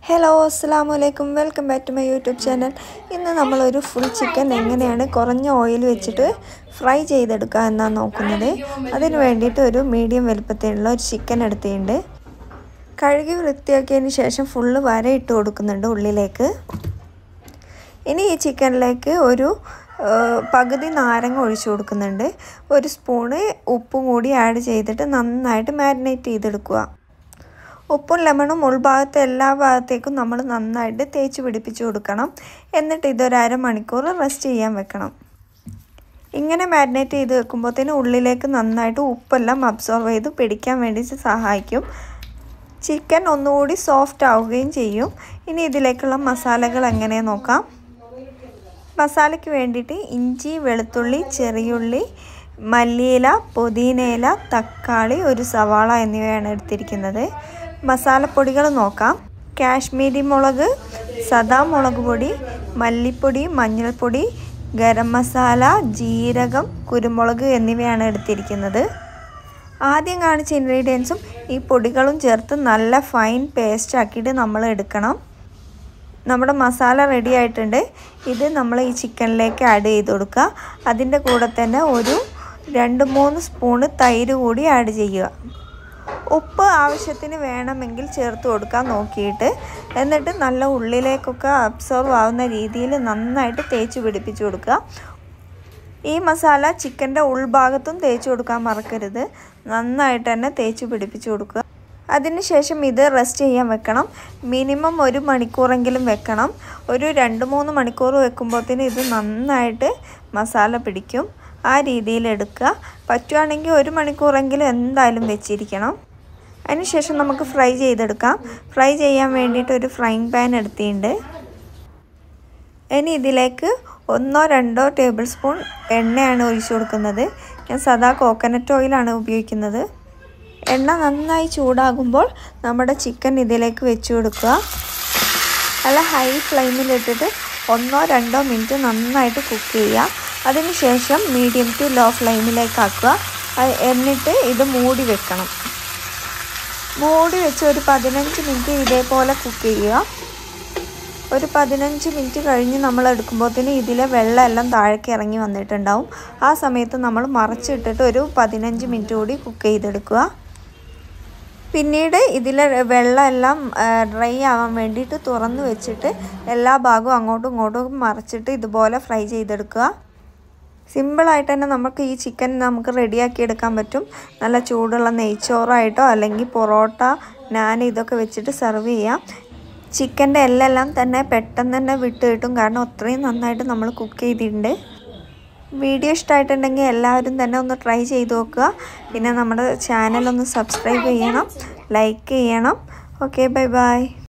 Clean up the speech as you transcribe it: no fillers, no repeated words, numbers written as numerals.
Hello അസ്സലാമു welcome back to my YouTube channel. ഇന്ന് നമ്മളൊരു ഫുൾ ചിക്കൻ എങ്ങനെയാണ് കുറഞ്ഞ ഓയിൽ വെച്ചിട്ട് ഫ്രൈ ചെയ്തെടുക്കുക എന്നാണ് നോക്കുന്നത്. അതിന് വേണ്ടിയിട്ട് ഒരു മീഡിയം വലുപ്പത്തിലുള്ള ഒരു ചിക്കൻ എടുത്തിട്ടുണ്ട്. കഴുകി വൃത്തിയാക്കിയതിന് ശേഷം ഫുള്ള് വര ഇട്ട് കൊടുക്കുന്നുണ്ട് ഉള്ളിലേക്ക്. ഇനി ഈ ചിക്കനിലേക്ക് ഒരു പകുതി നാരങ്ങ ഒഴിച്ചു കൊടുക്കുന്നുണ്ട്. ഒരു സ്പൂണ് ഉപ്പും കൂടി ആഡ് ചെയ്തിട്ട് നന്നായിട്ട് മാരിനേറ്റ് ചെയ്തെടുക്കുക. ഉപ്പും ലെമണും ഉൾഭാഗത്തെ എല്ലാ ഭാഗത്തേക്കും നമ്മൾ നന്നായിട്ട് തേച്ച് പിടിപ്പിച്ച് കൊടുക്കണം. എന്നിട്ട് ഇതൊരു അരമണിക്കൂർ റെസ്റ്റ് ചെയ്യാൻ വെക്കണം. ഇങ്ങനെ മാരിനേറ്റ് ചെയ്ത് വെക്കുമ്പോഴത്തേന് ഉള്ളിലേക്ക് നന്നായിട്ട് ഉപ്പെല്ലാം അബ്സോർവ് ചെയ്ത് പിടിക്കാൻ വേണ്ടി സഹായിക്കും. ചിക്കൻ ഒന്നുകൂടി സോഫ്റ്റ് ആവുകയും ചെയ്യും. ഇനി ഇതിലേക്കുള്ള മസാലകൾ എങ്ങനെയാണ് നോക്കാം. മസാലയ്ക്ക് വേണ്ടിയിട്ട് ഇഞ്ചി, വെളുത്തുള്ളി, ചെറിയുള്ളി, മല്ലിയില, പുതിനയില, തക്കാളി, ഒരു സവാള എന്നിവയാണ് എടുത്തിരിക്കുന്നത്. മസാലപ്പൊടികൾ നോക്കാം. കാശ്മീരി മുളക്, സദാ മുളക് പൊടി, മല്ലിപ്പൊടി, മഞ്ഞൾപ്പൊടി, ഗരം മസാല, ജീരകം, കുരുമുളക് എന്നിവയാണ് എടുത്തിരിക്കുന്നത്. ആദ്യം കാണിച്ച ഇൻഗ്രീഡിയൻസും ഈ പൊടികളും ചേർത്ത് നല്ല ഫൈൻ പേസ്റ്റ് ആക്കിയിട്ട് നമ്മൾ എടുക്കണം. നമ്മുടെ മസാല റെഡി ആയിട്ടുണ്ട്. ഇത് നമ്മൾ ഈ ചിക്കനിലേക്ക് ആഡ് ചെയ്ത് കൊടുക്കുക. അതിൻ്റെ കൂടെ തന്നെ ഒരു 2-3 സ്പൂണ് തൈര് കൂടി ആഡ് ചെയ്യുക. ഉപ്പ് ആവശ്യത്തിന് വേണമെങ്കിൽ ചേർത്ത് കൊടുക്കാൻ നോക്കിയിട്ട്, എന്നിട്ട് നല്ല ഉള്ളിലേക്കൊക്കെ അബ്സോർവ് ആവുന്ന രീതിയിൽ നന്നായിട്ട് തേച്ച് പിടിപ്പിച്ച് കൊടുക്കുക. ഈ മസാല ചിക്കൻ്റെ ഉൾഭാഗത്തും തേച്ച് കൊടുക്കാൻ മറക്കരുത്. നന്നായിട്ട് തന്നെ തേച്ച് പിടിപ്പിച്ച് കൊടുക്കുക. അതിനുശേഷം ഇത് റെസ്റ്റ് ചെയ്യാൻ വെക്കണം. മിനിമം 1 മണിക്കൂറെങ്കിലും വെക്കണം. ഒരു 2-3 മണിക്കൂർ വെക്കുമ്പോഴത്തേന് ഇത് നന്നായിട്ട് മസാല പിടിക്കും. ആ രീതിയിൽ എടുക്കുക. പറ്റുവാണെങ്കിൽ 1 മണിക്കൂറെങ്കിലും എന്തായാലും വെച്ചിരിക്കണം. അതിനുശേഷം നമുക്ക് ഫ്രൈ ചെയ്തെടുക്കാം. ഫ്രൈ ചെയ്യാൻ വേണ്ടിയിട്ട് ഒരു ഫ്രൈങ് പാൻ എടുത്തിട്ടുണ്ട്. ഇനി ഇതിലേക്ക് 1-2 ടേബിൾ സ്പൂൺ എണ്ണയാണ് ഒഴിച്ചു കൊടുക്കുന്നത്. ഞാൻ സാദാ കോക്കനട്ട് ഓയിലാണ് ഉപയോഗിക്കുന്നത്. എണ്ണ നന്നായി ചൂടാകുമ്പോൾ നമ്മുടെ ചിക്കൻ ഇതിലേക്ക് വെച്ച് കൊടുക്കുക. നല്ല ഹൈ ഫ്ലെയിമിലിട്ടിട്ട് 1-2 മിനിറ്റ് നന്നായിട്ട് കുക്ക് ചെയ്യുക. അതിനുശേഷം മീഡിയം ടു ലോ ഫ്ലെയിമിലേക്ക് ആക്കുക. എന്നിട്ട് ഇത് മൂടി വെക്കണം. മൂടി വെച്ച് ഒരു 15 മിനിറ്റ് ഇതേപോലെ കുക്ക് ചെയ്യുക. ഒരു 15 മിനിറ്റ് കഴിഞ്ഞ് നമ്മൾ എടുക്കുമ്പോഴത്തേന് ഇതിലെ വെള്ളമെല്ലാം താഴേക്ക് ഇറങ്ങി വന്നിട്ടുണ്ടാവും. ആ സമയത്ത് നമ്മൾ മറച്ചിട്ടിട്ട് ഒരു 15 മിനിറ്റ് കൂടി കുക്ക് ചെയ്തെടുക്കുക. പിന്നീട് ഇതിലെ വെള്ളമെല്ലാം ഡ്രൈ ആവാൻ വേണ്ടിയിട്ട് തുറന്ന് വെച്ചിട്ട് എല്ലാ ഭാഗവും അങ്ങോട്ടും ഇങ്ങോട്ടും മറിച്ചിട്ട് ഇതുപോലെ ഫ്രൈ ചെയ്തെടുക്കുക. സിമ്പിളായിട്ട് തന്നെ നമുക്ക് ഈ ചിക്കൻ നമുക്ക് റെഡിയാക്കി എടുക്കാൻ പറ്റും. നല്ല ചൂടുള്ള നെയ്ച്ചോറായിട്ടോ അല്ലെങ്കിൽ പൊറോട്ട, നാൻ ഇതൊക്കെ വെച്ചിട്ട് സെർവ് ചെയ്യാം. ചിക്കൻ്റെ എല്ലാം തന്നെ പെട്ടെന്ന് തന്നെ വിട്ട് കിട്ടും. കാരണം അത്രയും നന്നായിട്ട് നമ്മൾ കുക്ക് ചെയ്തിട്ടുണ്ട്. വീഡിയോ ഇഷ്ടമായിട്ടുണ്ടെങ്കിൽ എല്ലാവരും തന്നെ ഒന്ന് ട്രൈ ചെയ്ത് നോക്കുക. പിന്നെ നമ്മുടെ ചാനലൊന്ന് സബ്സ്ക്രൈബ് ചെയ്യണം, ലൈക്ക് ചെയ്യണം. Okay, bye by.